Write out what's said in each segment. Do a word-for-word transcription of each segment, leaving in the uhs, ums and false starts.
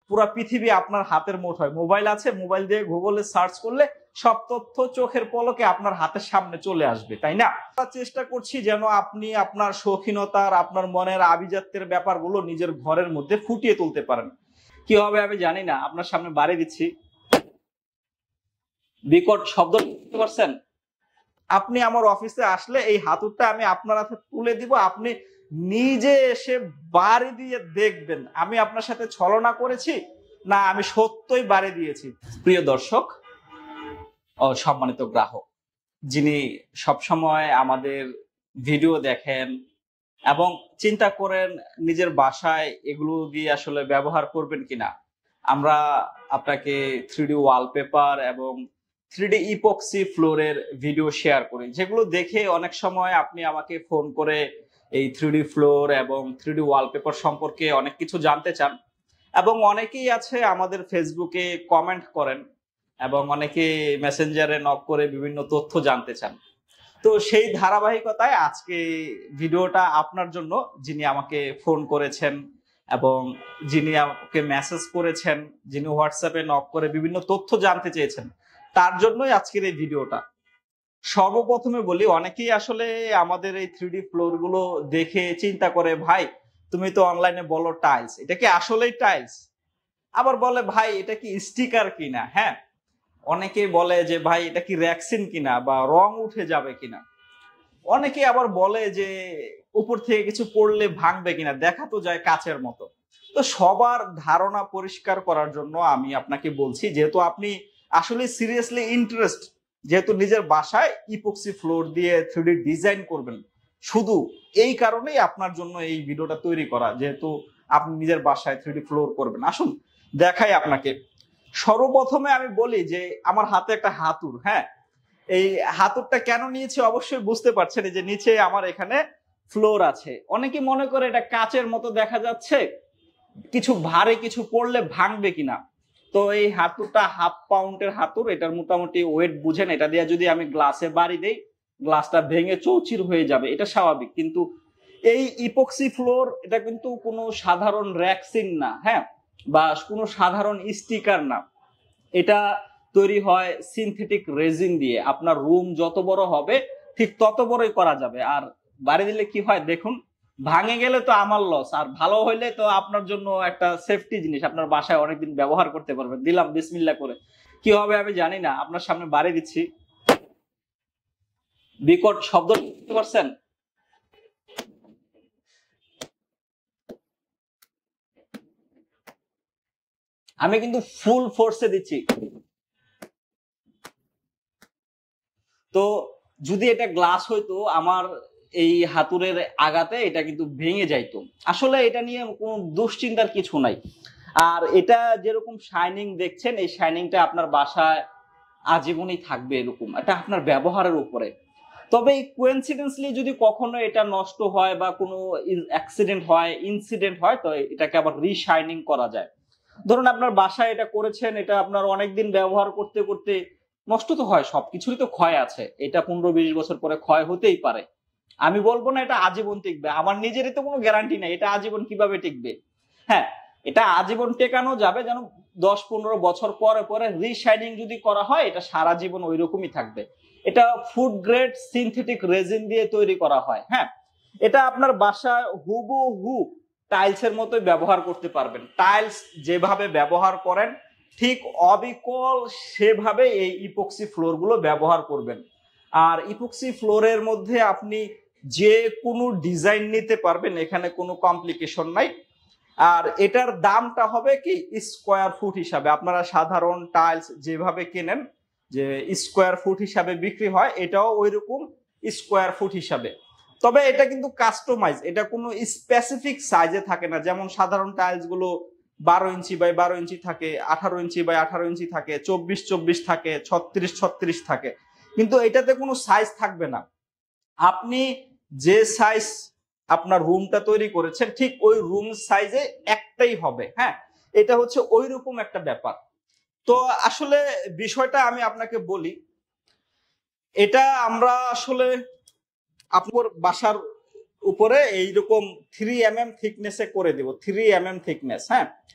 পুরা পৃথিবী আপনার হাতের মুঠোয়। মোবাইল আছে, মোবাইল দিয়ে গুগলে সার্চ করলে সব তথ্য চোখের পলকে আপনার হাতের সামনে চলে আসবে, তাই না? আমরা চেষ্টা করছি যেন আপনি আপনার শৌখিনতার, আপনার মনের আভিজাত্যের ব্যাপারগুলো নিজের ঘরের মধ্যে ফুটিয়ে তুলতে পারেন। কি হবে আমি জানি না, আপনার সামনে বাড়ি দিচ্ছি, বিকট শব্দ শুনতে পারছেন? আপনি আমার অফিসে আসলে এই হাতুড়টা আমি আপনার হাতে তুলে দিব, আপনি নিজে এসে বাড়ি দিয়ে দেখবেন আমি আপনার সাথে ছলনা করেছি না আমি সত্যই বাড়ি দিয়েছি। প্রিয় দর্শক ও সম্মানিত গ্রাহক, যিনি সবসময় আমাদের ভিডিও দেখেন এবং চিন্তা করেন নিজের বাসায় এগুলো দিয়ে আসলে ব্যবহার করবেন কিনা, আমরা আপনাকে থ্রি ডি ওয়ালপেপার এবং থ্রি ডি ইপক্সি ফ্লোরের ভিডিও শেয়ার করি, যেগুলো দেখে অনেক সময় আপনি আমাকে ফোন করে এই থ্রি ডি ফ্লোর এবং থ্রি ডি ওয়ালপেপার সম্পর্কে অনেক কিছু জানতে চান। এবং অনেকেই আছে আমাদের ফেসবুকে কমেন্ট করেন এবং অনেকে মেসেঞ্জারে নক করে বিভিন্ন তথ্য জানতে চান। তো সেই ধারাবাহিকতায় আজকে ভিডিওটা আপনার জন্য, যিনি আমাকে ফোন করেছেন এবং যিনি আমাকে মেসেজ করেছেন, যিনি হোয়াটসঅ্যাপে নক করে বিভিন্ন তথ্য জানতে চেয়েছেন, তার জন্যই আজকের এই ভিডিওটা। সর্বপ্রথমে বলি, অনেকেই আসলে আমাদের এই থ্রি ডি ফ্লোর গুলো দেখে চিন্তা করে, ভাই তুমি তো অনলাইনে বলো টাইলস, এটা কি আসলেই টাইলস? আবার বলে ভাই এটা কি স্টিকার কিনা। হ্যাঁ, অনেকে বলে যে ভাই এটা কি র্যাক্সিন কিনা বা রং উঠে যাবে কিনা। অনেকে আবার বলে যে উপর থেকে কিছু পড়লে ভাঙবে কিনা, দেখা তো যায় কাচের মতো। তো সবার ধারণা পরিষ্কার করার জন্য আমি আপনাকে বলছি, যেহেতু আপনি আসলে সিরিয়াসলি ইন্টারেস্ট, যেহেতু নিজের বাসায় ইপক্সি ফ্লোর দিয়ে থ্রি ডি ডিজাইন করবেন, শুধু এই কারণেই আপনার জন্য এই ভিডিওটা তৈরি করা, যেহেতু আপনি নিজের বাসায় থ্রি ডি ফ্লোর করবেন। আসুন দেখাই আপনাকে। সর্বপ্রথমে আমি বলি যে আমার হাতে একটা হাতুড়। হ্যাঁ, এই হাতুড়টা কেন নিয়েছি অবশ্যই বুঝতে পারছেন, যে নিচে আমার এখানে ফ্লোর আছে। অনেকে মনে করে এটা কাচের মতো দেখা যাচ্ছে, কিছু ভারী কিছু পড়লে ভাঙবে কিনা। তো এই হাতুড়টা হাফ পাউন্ডের হাতুড়, এটার মোটামুটি ওয়েট বুঝেন, এটা দিয়ে যদি আমি গ্লাসে বাড়ি দেই গ্লাসটা ভেঙে চৌচির হয়ে যাবে, এটা স্বাভাবিক। কিন্তু এই ইপক্সি ফ্লোর এটা কিন্তু কোনো সাধারণ র্যাক্সিন না, হ্যাঁ, বা কোনো সাধারণ স্টিকার না। এটা তৈরি হয় সিনথেটিক রেজিন দিয়ে। আপনার রুম যত বড় হবে ঠিক তত বড়ই করা যাবে। আর বাড়ি দিলে কি হয় দেখুন, ভাঙে গেলে তো আমার লস, আর ভালো হইলে তো আপনার জন্য একটা সেফটি জিনিস, আপনার বাসায় অনেকদিন ব্যবহার করতে পারবেন। দিলাম বিসমিল্লাহ করে, কি হবে আমি জানি না, আপনার সামনে বাড়ি দিচ্ছি, বিকট শব্দ শুনতে পারছেন? আমি কিন্তু ফুল ফোর্সে দিচ্ছি। তো যদি এটা গ্লাস হইতো, আমার এই হাতুড়ের আঘাতে এটা কিন্তু ভেঙে যাইতো। আসলে এটা নিয়ে কোনো দুশ্চিন্তার কিছু নাই। আর এটা যেরকম শাইনিং দেখছেন, এই শাইনিংটা আপনার বাসায় আজীবনই থাকবে, এরকম এটা আপনার ব্যবহারের উপরে। তবে কোইন্সিডেন্সলি যদি কখনো এটা নষ্ট হয় বা কোনো অ্যাক্সিডেন্ট হয়, ইনসিডেন্ট হয়, তো এটাকে আবার রিশাইনিং করা যায়। ধরুন আপনার বাসায় এটা করেছেন, এটা আপনার অনেকদিন ব্যবহার করতে করতে নষ্ট তো হয়, সবকিছুরই তো ক্ষয় আছে, এটা পনেরো বিশ বছর পরে ক্ষয় হতেই পারে। আমি বলবো না এটা আজীবন টিকবে, আমার নিজেরই তো কোনো গ্যারান্টি নেই এটা আজীবন কিভাবে টিকবে। হ্যাঁ, এটা আজীবন টেকানো যাবে, যেন দশ পনেরো বছর পরে পরে রিশাইনিং যদি করা হয় এটা সারা জীবন ওই রকমই থাকবে। এটা ফুড গ্রেড সিনথেটিক রেজিন দিয়ে তৈরি করা হয়। হ্যাঁ, এটা আপনার বাসায় হুবহু টাইলসের মতোই ব্যবহার করতে পারবেন। টাইলস যেভাবে ব্যবহার করেন ঠিক অবিকল সেভাবে এই ইপক্সি ফ্লোর গুলো ব্যবহার করবেন। আর ইপক্সি ফ্লোরের মধ্যে আপনি যে কোনো ডিজাইন নিতে পারবেন, এখানে কোনো কমপ্লিকেশন নাই। আর এটার দামটা হবে কি স্কোয়ার ফুট হিসাবে। আপনারা সাধারণ টাইলস যেভাবে কেনেন যে স্কোয়ার ফুট হিসাবে বিক্রি হয়, এটাও ওইরকম স্কোয়ার ফুট হিসাবে। তবে এটা কিন্তু কাস্টমাইজ, এটা কোনো স্পেসিফিক সাইজে থাকে না। যেমন সাধারণ টাইলস গুলো বারো ইঞ্চি বাই বারো ইঞ্চি থাকে, আঠারো ইঞ্চি বাই আঠারো ইঞ্চি থাকে, চব্বিশ চব্বিশ থাকে, ছত্রিশ ছত্রিশ থাকে, কিন্তু এটাতে কোনো সাইজ থাকবে না। আপনি যে সাইজ আপনার রুমটা তৈরি করেছেন ঠিক ওই রুম সাইজে একটাই হবে। হ্যাঁ, এটা হচ্ছে ওই রকম একটা ব্যাপার। তো আসলে বিষয়টা আমি আপনাকে বলি, এটা আমরা আসলে আপনার বাসার উপরে এইরকম থ্রি এম এম থিকনেসে করে দেব, থ্রি এম এম থিকনেস। হ্যাঁ,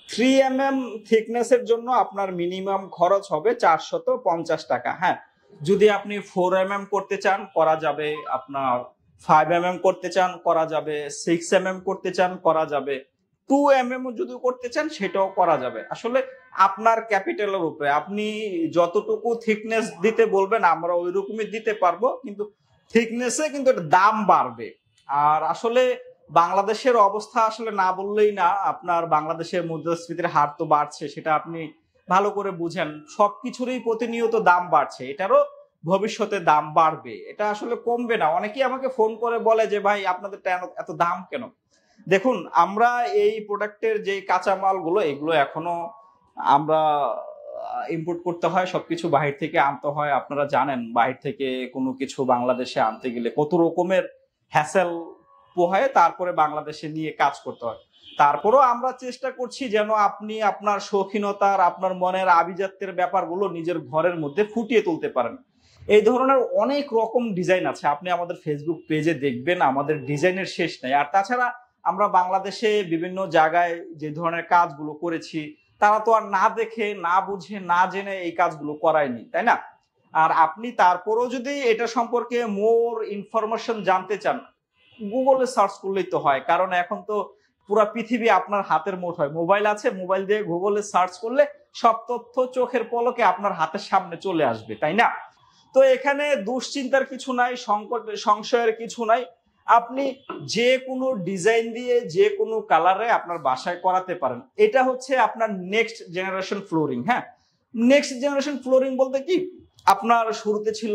থ্রি এম এম থিকনেস এর জন্য আপনার মিনিমাম খরচ হবে চারশত পঞ্চাশ টাকা। হ্যাঁ, যদি আপনি ফোর এম এম করতে চান করা যাবে, আপনার ফাইভ এম এম করতে চান করা যাবে, সিক্স এম এম করতে চান করা যাবে, টু এম এম যদি করতে চান সেটাও করা যাবে। আসলে আপনার ক্যাপিটালের উপরে আপনি যতটুকু থিকনেস দিতে বলবেন আমরা ওই রকমই দিতে পারবো, কিন্তু থিকনেসে কিন্তু এর দাম বাড়বে। আর আসলে বাংলাদেশের অবস্থা আসলে না বললেই না, আপনার বাংলাদেশের মুদ্রাস্ফীতির হার তো বাড়ছে, সেটা আপনি ভালো করে বুঝেন। সবকিছুরই প্রতিনিয়ত দাম বাড়ছে, এটারও ভবিষ্যতে দাম বাড়বে, এটা আসলে কমবে না। অনেকেই আমাকে ফোন করে বলে যে ভাই আপনাদের এত দাম কেন? দেখুন, আমরা এই প্রোডাক্টের যে কাঁচামাল গুলো এগুলো এখনো আমরা ইম্পোর্ট করতে হয়, সবকিছু বাহির থেকে আনতে হয়। আপনারা জানেন বাহির থেকে কোনো কিছু বাংলাদেশে আনতে গেলে কত রকমের হ্যাসেল পোহায় তারপরে বাংলাদেশে নিয়ে কাজ করতে হয়। তারপরেও আমরা চেষ্টা করছি যেন আপনি আপনার শৌখিনতার, আপনার মনের আভিজাত্যের ব্যাপারগুলো নিজের ঘরের মধ্যে ফুটিয়ে তুলতে পারেন। এই ধরনের অনেক রকম ডিজাইন আছে, আপনি আমাদের ফেসবুক পেজে দেখবেন, আমাদের ডিজাইনের শেষ নেই। আর তাছাড়া আমরা বাংলাদেশে বিভিন্ন জায়গায় যে ধরনের কাজগুলো করেছি তারা তো আর না দেখে না বুঝে না জেনে এই কাজগুলো করায়নি, তাই না? আর আপনি তারপরেও যদি এটা সম্পর্কে মোর ইনফরমেশন জানতে চান, গুগলে সার্চ করলেই তো হয়। কারণ এখন তো পুরো পৃথিবী আপনার হাতের মুঠোয়, মোবাইল আছে, মোবাইল দিয়ে গুগলে সার্চ করলে সব তথ্য চোখের পলকে আপনার হাতের সামনে চলে আসবে, তাই না? তো এখানে দুশ্চিন্তার কিছু নাই, সংকট সংশয়ের কিছু নাই। আপনি যে কোনো ডিজাইন দিয়ে যে কোনো কালারে আপনার বাসায় করাতে পারেন। এটা হচ্ছে আপনার নেক্সট জেনারেশন ফ্লোরিং। হ্যাঁ, নেক্সট জেনারেশন ফ্লোরিং বলতে কি, আপনার শুরুতে ছিল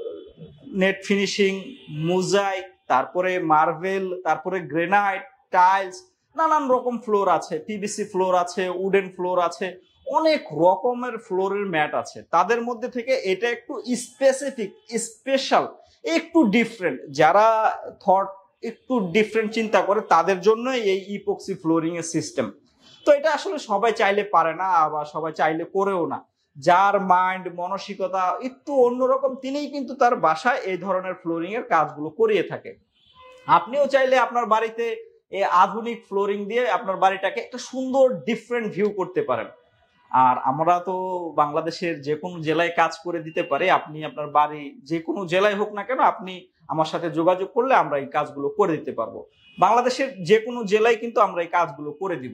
নেট ফিনিশিং, মোজাইক, তারপরে মার্বেল, তারপরে গ্রেনাইট, টাইলস, নানান রকম ফ্লোর আছে, পিভিসি ফ্লোর আছে, উডেন ফ্লোর আছে, অনেক রকমের ফ্লোরের ম্যাট আছে। তাদের মধ্যে থেকে এটা একটু স্পেসিফিক, স্পেশাল, একটু ডিফারেন্ট, যারা থট একটু ডিফারেন্ট চিন্তা করে তাদের জন্য এই ইপক্সি ফ্লোরিং এর সিস্টেম। তো এটা আসলে সবাই চাইলে পারে না, আবার সবাই চাইলে করেও না। যার মাইন্ড মানসিকতা একটু অন্যরকম তিনিই কিন্তু তার বাসায় এই ধরনের ফ্লোরিং এর কাজগুলো করিয়ে থাকে। আপনিও চাইলে আপনার বাড়িতে এই আধুনিক ফ্লোরিং দিয়ে আপনার বাড়িটাকে একটা সুন্দর ডিফারেন্ট ভিউ করতে পারেন। আর আমরা তো বাংলাদেশের যে কোনো জেলায় কাজ করে দিতে পারি। আপনি আপনার বাড়ি যে কোনো জেলায় হোক না কেন, আপনি আমার সাথে যোগাযোগ করলে আমরা এই কাজগুলো করে দিতে পারবো। বাংলাদেশের যে কোনো জেলায় কিন্তু আমরা এই কাজগুলো করে দিব।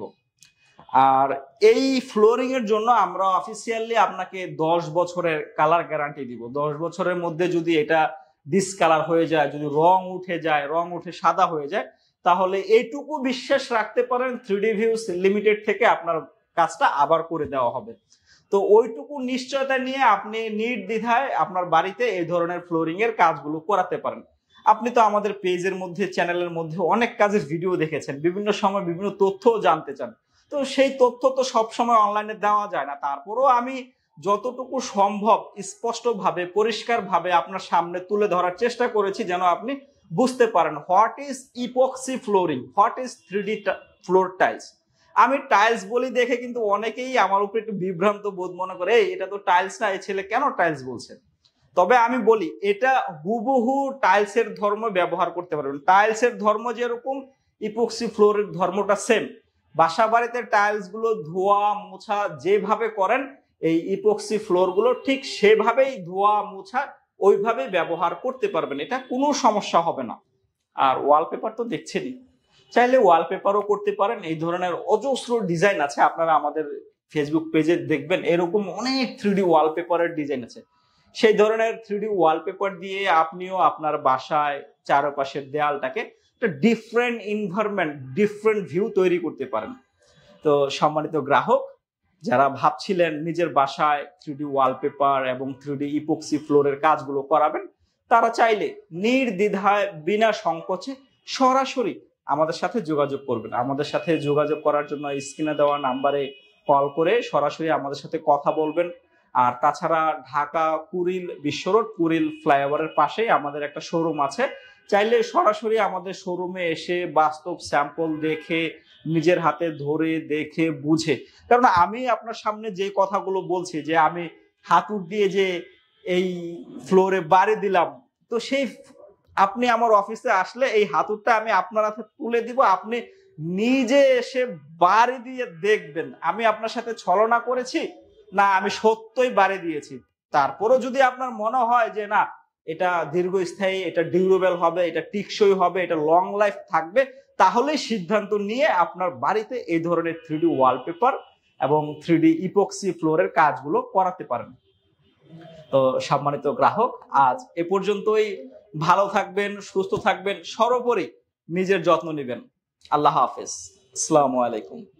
আর এই ফ্লোরিং এর জন্য আমরা অফিসিয়ালি আপনাকে দশ বছরের কালার গ্যারান্টি দিব। দশ বছরের মধ্যে যদি এটা ডিসকালার হয়ে যায়, যদি রং উঠে যায়, রং উঠে সাদা হয়ে যায়, তাহলে এইটুকু বিশ্বাস রাখতে পারেন থ্রি ডি ভিউস লিমিটেড থেকে আপনার কাজটা আবার করে দেওয়া হবে। তো ওইটুকু নিশ্চয়তা নিয়ে আপনি নির্দ্বিধায় আপনার বাড়িতে এই ধরনের ফ্লোরিং এর কাজগুলো করাতে পারেন। আপনি তো আমাদের পেজের মধ্যে, চ্যানেলের মধ্যে অনেক কাজের ভিডিও দেখেছেন, বিভিন্ন সময় বিভিন্ন তথ্যও জানতে চান। তো সেই তথ্য তো সবসময় অনলাইনে দেওয়া যায় না, তারপরেও আমি যতটুকু সম্ভব স্পষ্টভাবে, পরিষ্কারভাবে আপনার সামনে তুলে ধরার চেষ্টা করেছি যেন আপনি বুঝতে পারেন what is epoxy flooring, what is three D floor tiles. আমি টাইলস বলি দেখে কিন্তু অনেকেই আমার উপরে একটু বিভ্রান্ত বোধ মনে করে, এই এটা তো টাইলস না, এই ছেলে কেন টাইলস বলছে। তবে আমি বলি এটা হুবহু টাইলসের ধর্ম ব্যবহার করতে পারবেন। টাইলসের ধর্ম যেরকম, ইপক্সি ফ্লোরের ধর্মটা সেম। বাসা বাড়িতে টাইলস গুলো ধোয়া মোছা যেভাবে করেন, এই ইপক্সি ফ্লোর গুলো ঠিক সেভাবেই ধোয়া মোছা ওইভাবেই ব্যবহার করতে পারবেন, এটা কোনো সমস্যা হবে না। আর ওয়ালপেপার তো দেখছেনই, চাইলে ওয়ালপেপারও করতে পারেন। এই ধরনের অজস্র ডিজাইন আছে, আপনারা আমাদের ফেসবুক পেজে দেখবেন এরকম অনেক থ্রি ডি ওয়ালপেপারের ডিজাইন আছে। সেই ধরনের থ্রি ডি ওয়ালপেপার দিয়ে আপনিও আপনার বাসায় চারপাশের দেয়ালটাকে একটা ডিফারেন্ট এনভায়রনমেন্ট, ডিফারেন্ট ভিউ তৈরি করতে পারেন। তো সম্মানিত গ্রাহক, যারা ভাবছিলেন নিজের বাসায় থ্রি ডি ওয়ালপেপার এবং থ্রি ডি ইপক্সি ফ্লোরের কাজগুলো করাবেন, তারা চাইলে নির্দ্বিধায় বিনা সংকোচে সরাসরি আমাদের সাথে যোগাযোগ করবেন। আমাদের সাথে যোগাযোগ করার জন্য স্ক্রিনে দেওয়া নাম্বারে কল করে সরাসরি আমাদের সাথে কথা বলবেন। আর তাছাড়া ঢাকা কুড়িল বিশ্বরোড, কুড়িল ফ্লাইওভারের পাশেই আমাদের একটা শোরুম আছে। চাইলে সরাসরি আমাদের শোরুমে এসে বাস্তব স্যাম্পল দেখে, নিজের হাতে ধরে দেখে বুঝে, কারণ আমি আপনার সামনে যে কথাগুলো বলছি যে আমি হাতুড় দিয়ে যে এই ফ্লোরে বাড়ি দিলাম, তো সেই আপনি আমার অফিসে আসলে এই হাতুড়টা আমি আপনার হাতে তুলে দিব, আপনি নিজে এসে বাড়ি দিয়ে দেখবেন আমি আপনার সাথে ছলনা করেছি না আমি সত্যই বাড়ি দিয়েছি। তারপরও যদি আপনার মনে হয় যে না এটা দীর্ঘস্থায়ী, এটা ডিউরেবল হবে, এটা টিকসই হবে, এটা লং লাইফ থাকবে, তাহলেই সিদ্ধান্ত নিয়ে আপনার বাড়িতে এই ধরনের থ্রি ডি ওয়ালপেপার এবং থ্রি ডি ইপক্সি ফ্লোরের কাজগুলো করাতে পারেন। তো সম্মানিত গ্রাহক, আজ এ পর্যন্তই। ভালো থাকবেন, সুস্থ থাকবেন, সর্বোপরি নিজের যত্ন নেবেন। আল্লাহ হাফেজ। আসসালামু আলাইকুম।